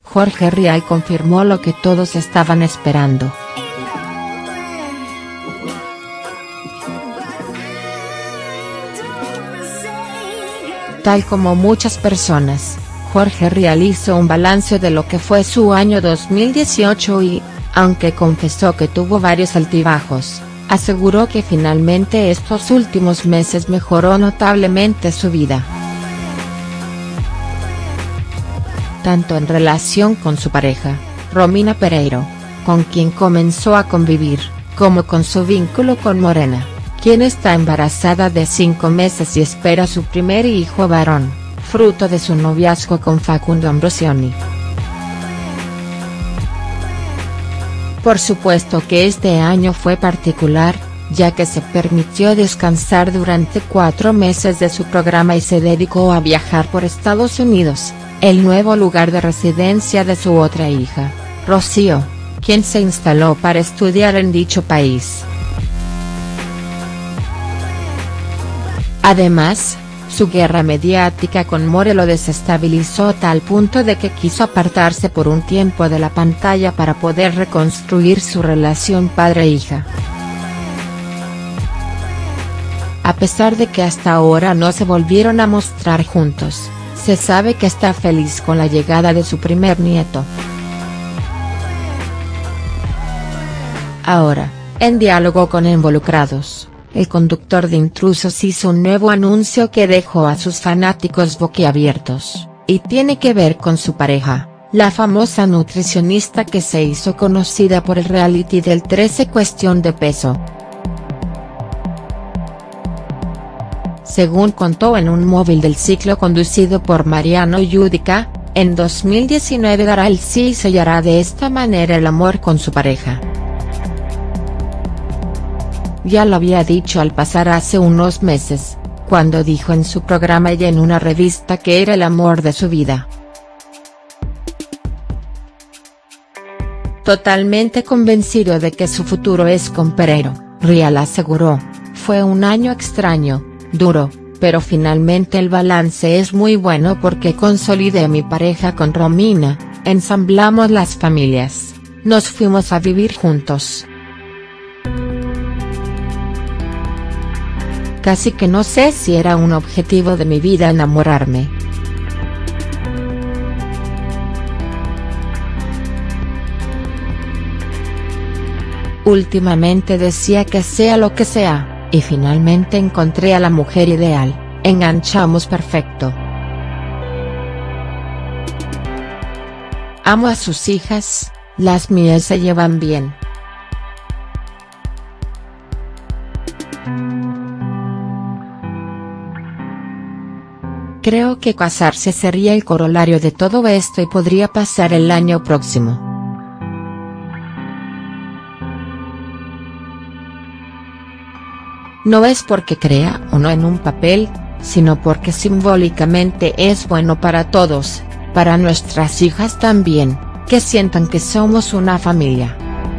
Jorge Rial confirmó lo que todos estaban esperando. Tal como muchas personas, Jorge Rial hizo un balance de lo que fue su año 2018 y, aunque confesó que tuvo varios altibajos, aseguró que finalmente estos últimos meses mejoró notablemente su vida. Tanto en relación con su pareja, Romina Pereiro, con quien comenzó a convivir, como con su vínculo con Morena, quien está embarazada de 5 meses y espera su primer hijo varón, fruto de su noviazgo con Facundo Ambrosioni. Por supuesto que este año fue particular, ya que se permitió descansar durante 4 meses de su programa y se dedicó a viajar por Estados Unidos, el nuevo lugar de residencia de su otra hija, Rocío, quien se instaló para estudiar en dicho país. Además, su guerra mediática con More lo desestabilizó a tal punto de que quiso apartarse por un tiempo de la pantalla para poder reconstruir su relación padre-hija. A pesar de que hasta ahora no se volvieron a mostrar juntos, se sabe que está feliz con la llegada de su primer nieto. Ahora, en diálogo con involucrados, el conductor de Intrusos hizo un nuevo anuncio que dejó a sus fanáticos boquiabiertos, y tiene que ver con su pareja, la famosa nutricionista que se hizo conocida por el reality del 13 Cuestión de Peso. Según contó en un móvil del ciclo conducido por Mariano Yudica, en 2019 dará el sí y sellará de esta manera el amor con su pareja. Ya lo había dicho al pasar hace unos meses, cuando dijo en su programa y en una revista que era el amor de su vida. Totalmente convencido de que su futuro es con Pereiro, Rial aseguró: "Fue un año extraño, duro, pero finalmente el balance es muy bueno porque consolidé mi pareja con Romina, ensamblamos las familias, nos fuimos a vivir juntos. Casi que no sé si era un objetivo de mi vida enamorarme. Últimamente decía que sea lo que sea, y finalmente encontré a la mujer ideal, enganchamos perfecto. Amo a sus hijas, las mías se llevan bien. Creo que casarse sería el corolario de todo esto y podría pasar el año próximo. No es porque crea o no en un papel, sino porque simbólicamente es bueno para todos, para nuestras hijas también, que sientan que somos una familia".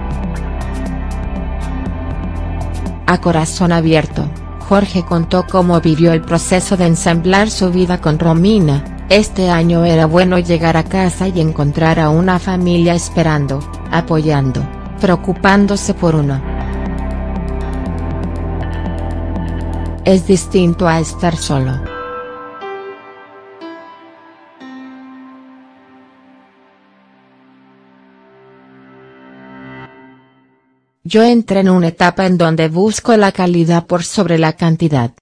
A corazón abierto, Jorge contó cómo vivió el proceso de ensamblar su vida con Romina. Este año era bueno llegar a casa y encontrar a una familia esperando, apoyando, preocupándose por uno. Es distinto a estar solo. Yo entré en una etapa en donde busco la calidad por sobre la cantidad.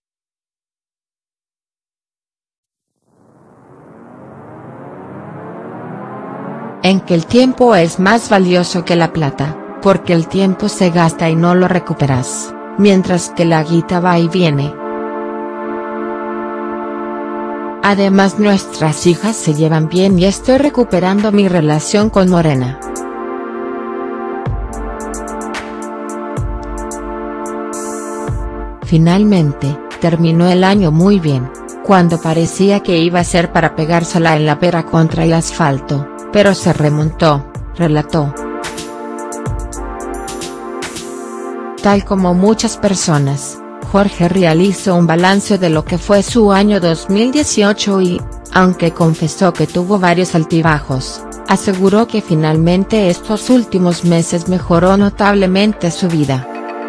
En que el tiempo es más valioso que la plata, porque el tiempo se gasta y no lo recuperas, mientras que la guita va y viene. Además nuestras hijas se llevan bien y estoy recuperando mi relación con Morena. Finalmente, terminó el año muy bien, cuando parecía que iba a ser para pegársela en la pera contra el asfalto, pero se remontó, relató. Tal como muchas personas, Jorge Rial hizo un balance de lo que fue su año 2018 y, aunque confesó que tuvo varios altibajos, aseguró que finalmente estos últimos meses mejoró notablemente su vida.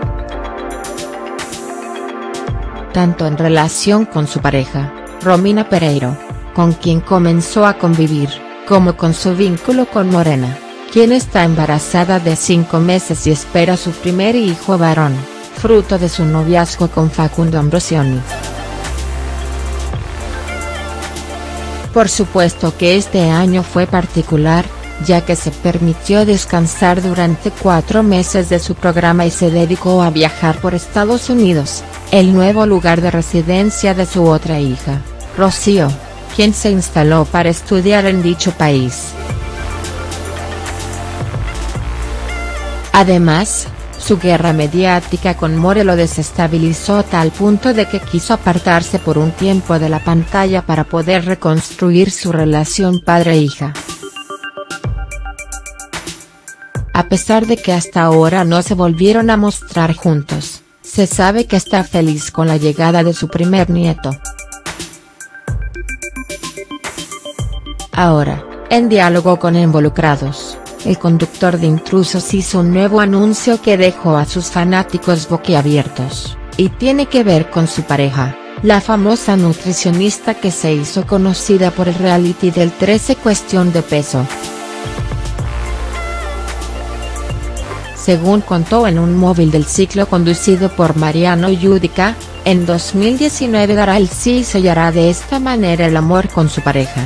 Tanto en relación con su pareja, Romina Pereiro, con quien comenzó a convivir, como con su vínculo con Morena, quien está embarazada de 5 meses y espera su primer hijo varón, fruto de su noviazgo con Facundo Ambrosioni. Por supuesto que este año fue particular, ya que se permitió descansar durante 4 meses de su programa y se dedicó a viajar por Estados Unidos, el nuevo lugar de residencia de su otra hija, Rocío, quien se instaló para estudiar en dicho país. Además, su guerra mediática con More lo desestabilizó a tal punto de que quiso apartarse por un tiempo de la pantalla para poder reconstruir su relación padre-hija. A pesar de que hasta ahora no se volvieron a mostrar juntos, se sabe que está feliz con la llegada de su primer nieto. Ahora, en diálogo con involucrados, el conductor de Intrusos hizo un nuevo anuncio que dejó a sus fanáticos boquiabiertos, y tiene que ver con su pareja, la famosa nutricionista que se hizo conocida por el reality del 13 Cuestión de Peso. Según contó en un móvil del ciclo conducido por Mariano Yudica, en 2019 dará el sí y sellará de esta manera el amor con su pareja.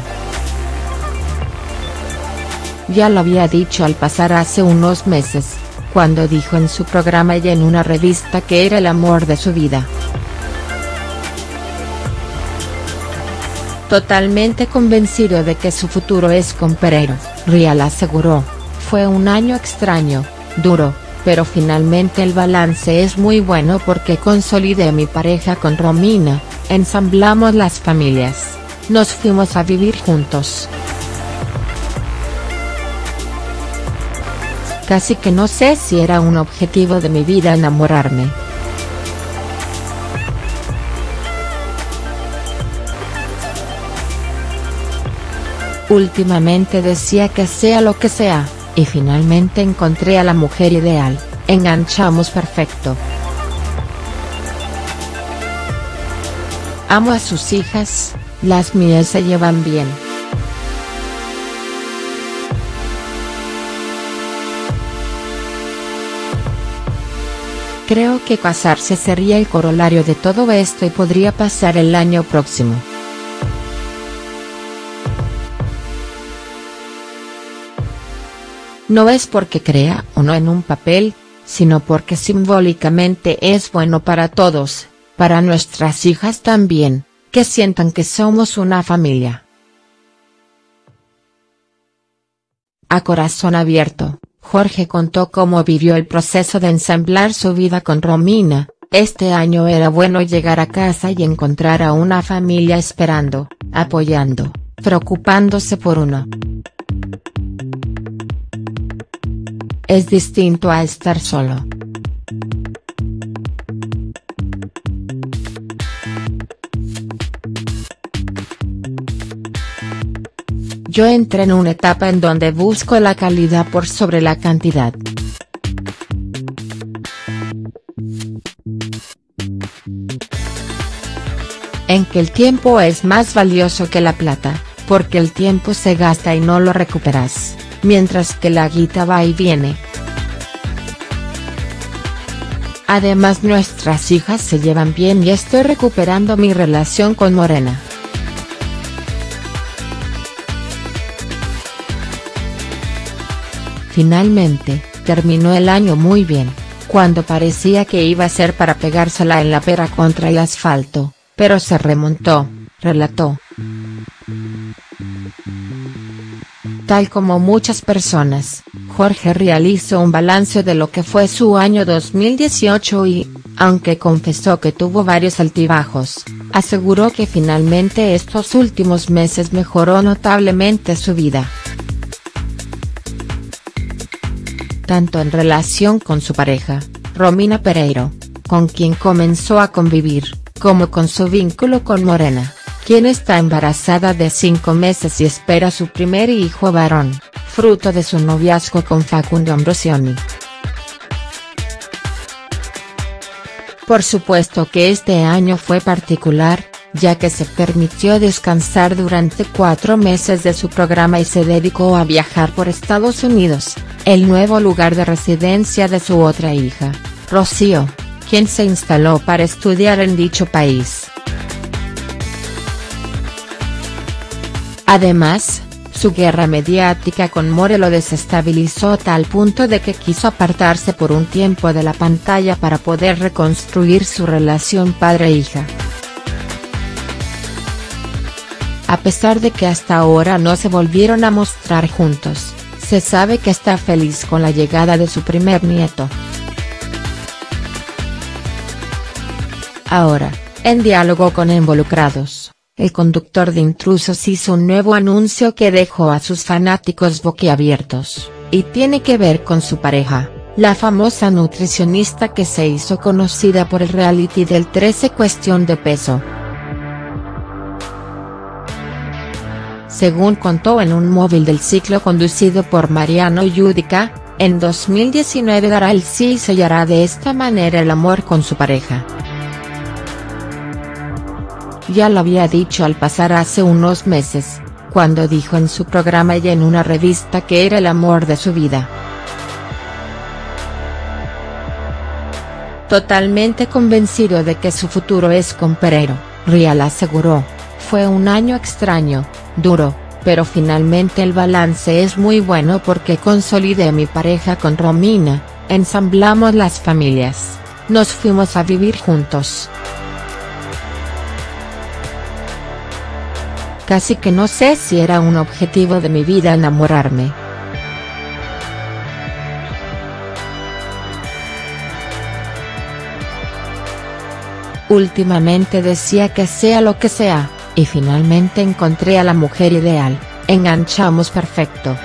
Ya lo había dicho al pasar hace unos meses, cuando dijo en su programa y en una revista que era el amor de su vida. Totalmente convencido de que su futuro es con Pereiro, Rial aseguró: "Fue un año extraño, duro, pero finalmente el balance es muy bueno porque consolidé mi pareja con Romina, ensamblamos las familias, nos fuimos a vivir juntos. Casi que no sé si era un objetivo de mi vida enamorarme. Últimamente decía que sea lo que sea, y finalmente encontré a la mujer ideal, enganchamos perfecto. Amo a sus hijas, las mías se llevan bien. Creo que casarse sería el corolario de todo esto y podría pasar el año próximo. No es porque crea o no en un papel, sino porque simbólicamente es bueno para todos, para nuestras hijas también, que sientan que somos una familia". A corazón abierto, Jorge contó cómo vivió el proceso de ensamblar su vida con Romina. Este año era bueno llegar a casa y encontrar a una familia esperando, apoyando, preocupándose por uno. Es distinto a estar solo. Yo entré en una etapa en donde busco la calidad por sobre la cantidad. En que el tiempo es más valioso que la plata, porque el tiempo se gasta y no lo recuperas, mientras que la guita va y viene. Además nuestras hijas se llevan bien y estoy recuperando mi relación con Morena. Finalmente, terminó el año muy bien, cuando parecía que iba a ser para pegársela en la pera contra el asfalto, pero se remontó, relató. Tal como muchas personas, Jorge realizó un balance de lo que fue su año 2018 y, aunque confesó que tuvo varios altibajos, aseguró que finalmente estos últimos meses mejoró notablemente su vida. Tanto en relación con su pareja, Romina Pereiro, con quien comenzó a convivir, como con su vínculo con Morena, quien está embarazada de 5 meses y espera su primer hijo varón, fruto de su noviazgo con Facundo Ambrosioni. Por supuesto que este año fue particular, ya que se permitió descansar durante 4 meses de su programa y se dedicó a viajar por Estados Unidos, el nuevo lugar de residencia de su otra hija, Rocío, quien se instaló para estudiar en dicho país. Además, su guerra mediática con More lo desestabilizó a tal punto de que quiso apartarse por un tiempo de la pantalla para poder reconstruir su relación padre-hija. A pesar de que hasta ahora no se volvieron a mostrar juntos, se sabe que está feliz con la llegada de su primer nieto. Ahora, en diálogo con involucrados, el conductor de Intrusos hizo un nuevo anuncio que dejó a sus fanáticos boquiabiertos, y tiene que ver con su pareja, la famosa nutricionista que se hizo conocida por el reality del 13 Cuestión de Peso. Según contó en un móvil del ciclo conducido por Mariano Yudica, en 2019 dará el sí y sellará de esta manera el amor con su pareja. Ya lo había dicho al pasar hace unos meses, cuando dijo en su programa y en una revista que era el amor de su vida. Totalmente convencido de que su futuro es con Pereiro, Rial aseguró: "Fue un año extraño, duro, pero finalmente el balance es muy bueno porque consolidé mi pareja con Romina, ensamblamos las familias, nos fuimos a vivir juntos. Casi que no sé si era un objetivo de mi vida enamorarme". Últimamente decía que sea lo que sea, y finalmente encontré a la mujer ideal, enganchamos perfecto.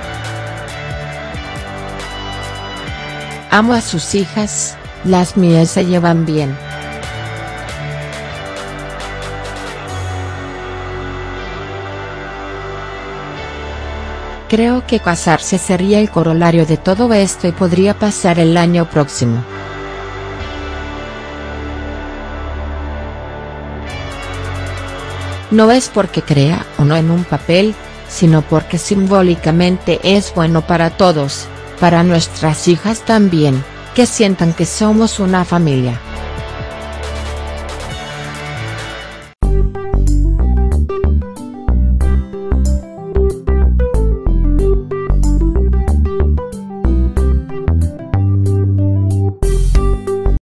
Amo a sus hijas, las mías se llevan bien. Creo que casarse sería el corolario de todo esto y podría pasar el año próximo. No es porque crea o no en un papel, sino porque simbólicamente es bueno para todos, para nuestras hijas también, que sientan que somos una familia.